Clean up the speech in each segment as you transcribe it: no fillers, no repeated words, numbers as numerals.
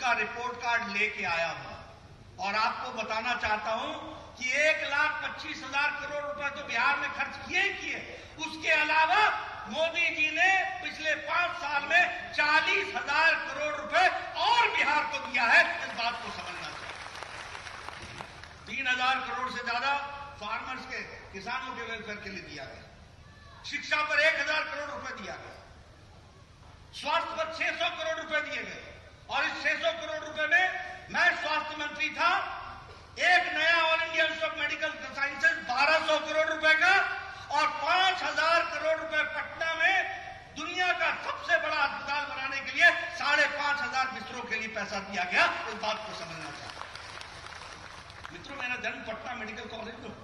उसका report card लेके आया हूं और आपको बताना चाहता हूं कि 1,25,000 करोड़ रुपए तो बिहार में खर्च किए ही किए। उसके अलावा मोदी जी ने पिछले 5 साल में 40,000 करोड़ रुपए और बिहार को दिया है। इस बात को समझना चाहिए। 3,000 करोड़ से ज्यादा फार्मर्स के, किसानों के वेलफेयर के लिए दिया गया। शिक्षा पर 1,000 करोड़ रुपए दिया गया। स्वास्थ्य पर 600 करोड़ रुपए दिए गए और इस 600 करोड़ रुपए में मैं स्वास्थ्य मंत्री था। एक नया all India institute of medical sciences 1,200 crore रुपए का और 5,000 करोड़ रुपए पटना में दुनिया का सबसे बड़ा अस्पताल बनाने के लिए 5,500 बिस्तरों के लिए पैसा दिया गया। इस बात को समझना चाहिए। मित्रों, मेरा जन्म पटना मेडिकल कॉलेज में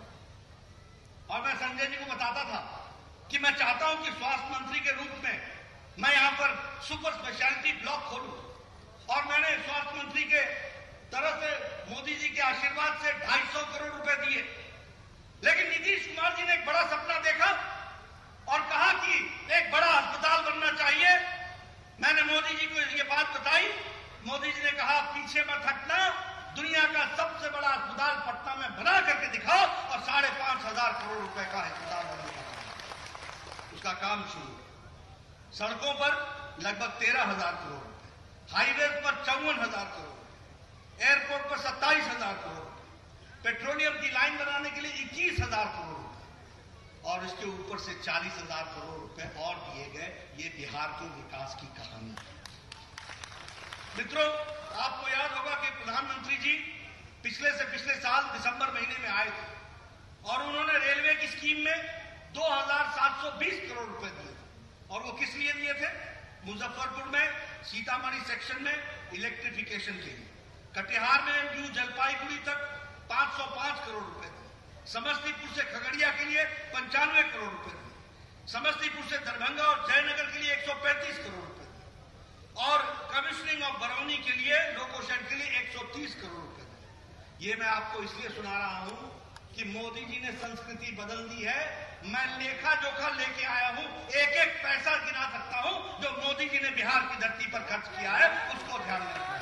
और मैं संजय जी को बताता था कि मैं चाहता हूं कि स्वास्थ्य मंत्री के रूप में मैं यहां पर सुपर स्पेशलिटी ब्लॉक खोलूं और मैंने स्वास्थ्य मंत्री के तरफ से मोदी जी के आशीर्वाद से 250 करोड़ रुपए दिए। लेकिन नीतीश कुमार जी ने एक बड़ा सपना देखा और कहा कि एक बड़ा अस्पताल बनना चाहिए। मैंने मोदी जी को ये बात बताई। मोदी जी ने कहा पीछे मत हटना, दुनिया का सबसे बड़ा अस्पताल पटना में बना करके दिखाओ और 5,500 करोड़ रुपए का अस्पताल बनने। उसका काम शुरू। सड़कों पर लगभग 13,000 करोड़ रुपए, हाईवेज पर 54,000 करोड़, एयरपोर्ट पर 27,000 करोड़, पेट्रोलियम की लाइन बनाने के लिए 21,000 करोड़ रुपए और इसके ऊपर से 40,000 करोड़ रुपए और दिए गए। ये बिहार के विकास की कहानी है। मित्रों, आपको याद होगा कि प्रधानमंत्री जी पिछले साल दिसंबर महीने में आए थे और उन्होंने रेलवे की स्कीम में 2,720 करोड़ रुपए दिए और वो किस लिए दिए थे? मुजफ्फरपुर में सीतामढ़ी सेक्शन में इलेक्ट्रिफिकेशन के लिए, कटिहार में न्यू जलपाईगुड़ी तक 505 करोड़ रुपए दिए, समस्तीपुर से खगड़िया के लिए 95 करोड़ रुपए दिए, समस्तीपुर से दरभंगा और जयनगर के लिए 135 करोड़ रुपए दिए और कमिश्निंग ऑफ बरौनी के लिए, लोको शेड के लिए 130 करोड़ रुपए दिए। ये मैं आपको इसलिए सुना रहा हूं कि मोदी जी ने संस्कृति बदल दी है। मैं लेखा जोखा लेके आया हूं, एक एक पैसा गिना सकता हूं जो मोदी जी ने बिहार की धरती पर खर्च किया है। उसको ध्यान में रखना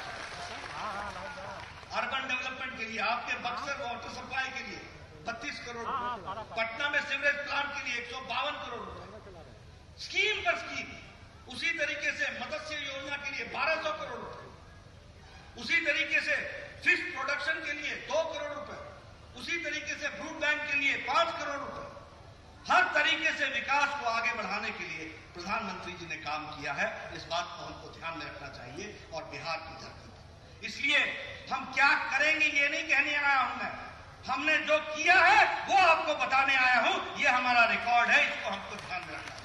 चाहिए। अर्बन डेवलपमेंट के लिए, आपके बक्सर वाटर सप्लाई के लिए 32 करोड़ रुपए, पटना में सीवरेज प्लांट के लिए 152 करोड़ रुपए, स्कीम पर स्कीम। उसी तरीके से मत्स्य योजना के लिए 1,200 करोड़ रुपए, उसी तरीके से फिश प्रोडक्शन के लिए 2 करोड़ रुपए, उसी तरीके से फ्रूट बैंक के लिए 5 करोड़ रुपए। हर तरीके से विकास को आगे बढ़ाने के लिए प्रधानमंत्री जी ने काम किया है। इस बात को हमको ध्यान में रखना चाहिए और बिहार की धरती पर। इसलिए हम क्या करेंगे ये नहीं कहने आया हूं मैं, हमने जो किया है वो आपको बताने आया हूं। ये हमारा रिकॉर्ड है, इसको हमको ध्यान में रखना है।